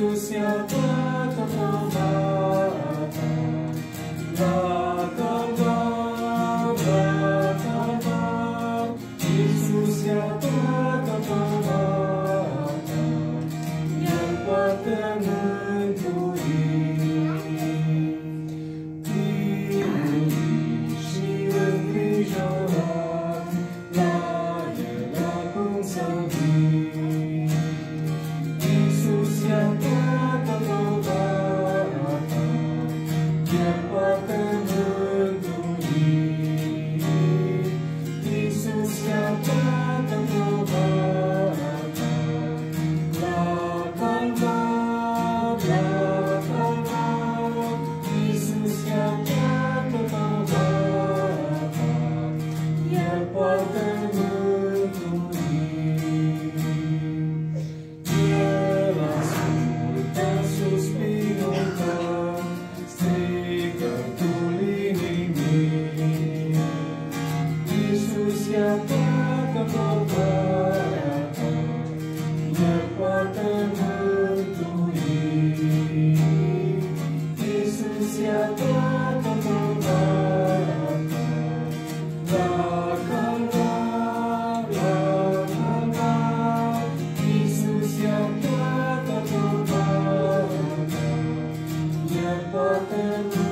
Iisus ia toată povara, la calvar, Iisus ia toată povara, El poate mântui. Tinerii și îngrijorat, la El acum să vii. Iisus ia toată povara ta, El poate mântui. Iisus ia toată povara ta, la calvar, Iisus ia toată povara ta, El poate mântui. El ascultă suspinul tău, strigătul inimii. Iisus ia toată povara ta, El poate mântui. Iisus ia toată povara ta, la calvar, Iisus ia toată povara ta, El poate mântui.